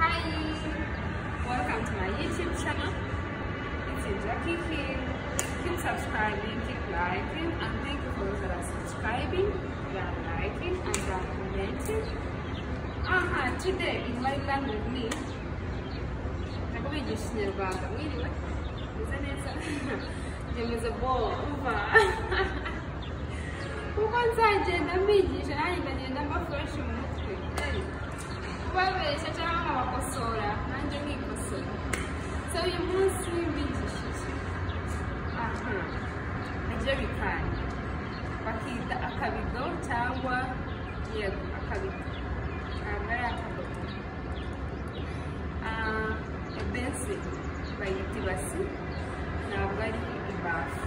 Hi, welcome to my YouTube channel. It's Jackie here. Keep subscribing, keep liking, and thank you for those that are subscribing, that are liking, and that are commenting. Today in my plan with me, I'm going to use Nyarwanda. Mwiriwe, meze neza. Njemeze bo umva. Kuko nzagenda mbigisha nanjye ndagenda mbafashe mu mutwe. Babeshya cyangwa nkabakosora nanjye nkikosora. So uyu munsi mbigishije ajerikani bakita akabido cyangwa yego akabido ntabwo ari akabido. Ebensi bayita ibasi ntabwo ari ibafu.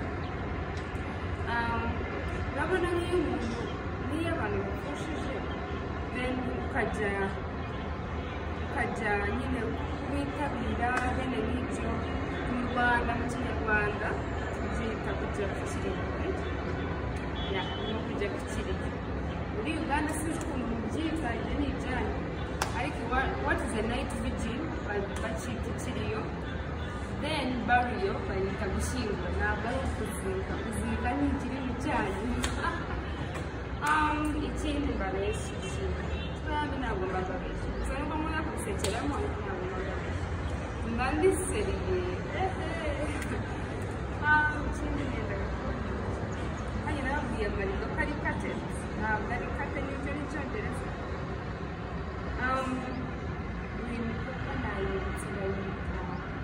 Urabona nk'iyo umuntu n'iyo abantu bapfushije then ukajya nyine witabira bene n'ibyo mu Rwanda mu Kinyarwanda tubyita kujya ku kirenge, no kujya ku kirenge. Muri Uganda sinzi ukuntu mubyita ibyo ni ibyanyu, ariko what is a night vigil bacita ikiriyo, then burial bayita gushyingura. Ntabwo ari ukuzinga, kuzinga ni ikirimi cyanyu. Ikindi mbabeshya twambi ntabwo mbabeshya gusa nubwo mwana kubisekeramo ntabwo mbabeshya mba ndiseriye. Ikindi ngenda hanyuma nababwiye amarido ko ari kate, ntabwo ari kate n'ibyo ni icyongereza. Uyu mukobwa nayibutse bayita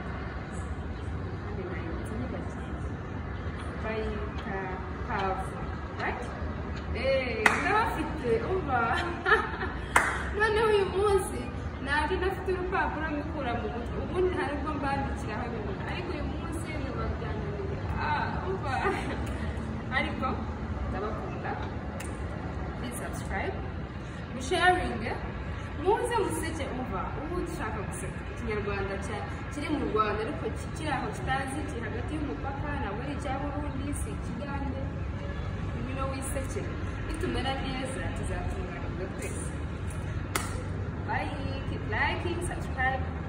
bayita kavu, right? N'abafite umva noneho uyu munsi ntabwo ndafite urupapuro mbikura mu mutwe, ubundi nta nubwo mbandikiraho ibintu, ariko uyu munsi biba byananiye umva. Ariko ndabakunda, please subscribe, musharinge, muze museke. Umva ubu dushaka guseka ikinyarwanda kiri mu Rwanda ariko kiri aho kitazi, kiri hagati y'umupaka, ntabwo ari icya Burundi si ikigande. Ngwino wisekere, nitumera neza tuzatunganirwa twese. Bye, keep liking, subscribe.